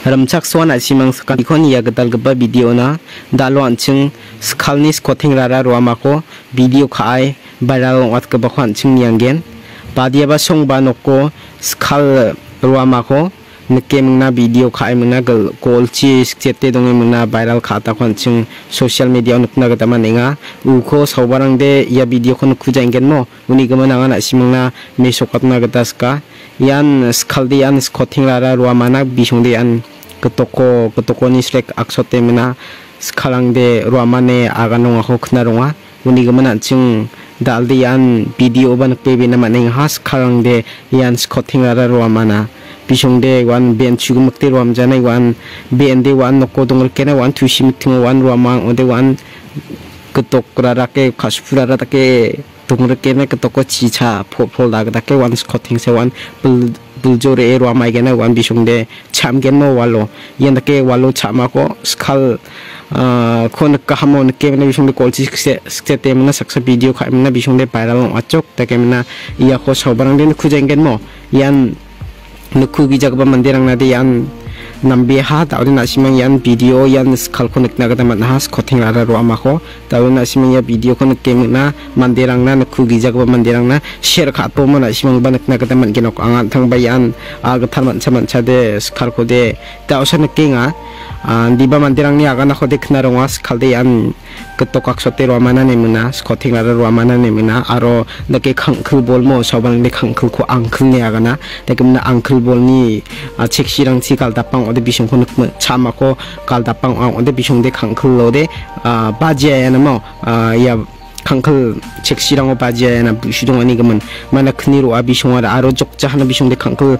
ramchak swan asimang skal ikon ya gedal geba video na dalo anching skal ni skoting rara ruamako video khai viral wat geba ko anching nianggen badia ba song ba noko skal ruamako neke mengna video khai mengna kolchi skete donge mengna viral khata ko anching social media nukna gata manenga uko saubarang de ya video ko nukja inggen mo uni gema nangan asimangna mesokatna gata ska yan skal de yan skoting rara ruamana bisung de yan ketoko ni srek aksote mena skalang de ruamane aganong ako knaronga uni gama anching dal de yan video ban pebe na maneng has skalang de yan skoting rara ruamana bisung de wan ben chugumte ruam janai wan ben de wan nokko dongol kena wan tusim ting wan ruamang ode wan ketok rara ke khasfura rara ke dongol kena ketoko chicha phol dag da ke wan skoting se wan buljore ruamai gena wan bisung de chamgen mo walo yen da ke walo chama ko skal kon ka hamon ke na bisung de kolchi se temna saksa video khamna bisung de viral achok ta ke na iya ko sobarang den khujengen mo yan nuku gijagba mandirang nade yan nambe ha tawde nasimang yan video yan skal konek nagada manhas koting rara ruama ko tawde nasimang ya video konek kemna mandirang na nuku gijagba mandirang na share khato mo nasimang banek nagada man genok angan thang bayan agathar mancha de skal ko de tawsa nekenga diba mandirang ni agana ko de knaronga skal de yan ketokak sote ruamana nemuna skoting rara ruamana nemuna aro dake khangkhul bol mo sobang de khangkhul ko angkhul ne agana dekemna angkhul bol ni cheksirang chi kal dapang ode bisung ko chama ko kal dapang ode bisung de khangkhul lo de bajia yana mo ya khangkhul cheksirang o bajia yana bushidong ani gaman mana khniru abisung aro jokja hana bisung de khangkhul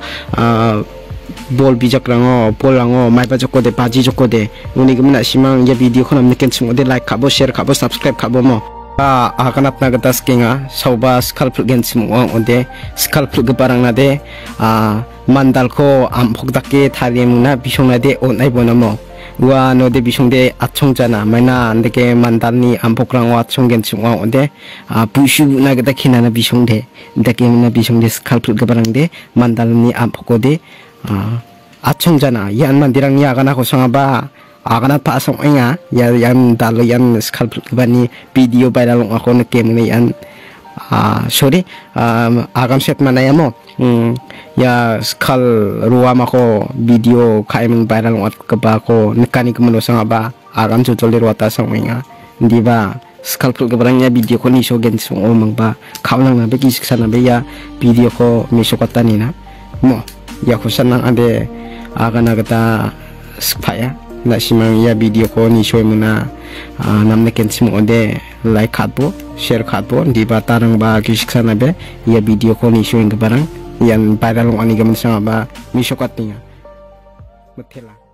bol bijak rango bol rango mai ba joko de baji joko de uni gumna simang ya video khonam neken chung de like khabo share khabo subscribe khabo mo akanap na gata skinga sauba scalp gen chung ode scalp gebarang na de mandal ko amphok dakke thariem na bisong na de onai bonamo wa no de bisong de achong jana maina andeke mandal ni amphok rango achong gen chung ode puishu na gata khina na bisong de dake na bisong de scalp gebarang de mandal ni amphok de achong jana yan mandirang ni agana ko sangaba agana pa asong enga ya yan dalo yan skal bani video viral ako na kemne yan sorry agam set manaya mo ya skal ruama ko video kaimeng viral at kaba ko nekani kumuno sangaba agam tutulir wata song enga di ba skal kebarangnya video ko ni so gen song omang ba kaulang na be kisiksa na be ya video ko misokatani na mo ya kusan nang ade agana kata supaya nasimang ya video ko ni shoy muna namne kensim ode like khatbo share khatbo di batarang ba kisiksa na be ya video ko ni shoy barang yan viral ani gaman sama ba misokatnya methela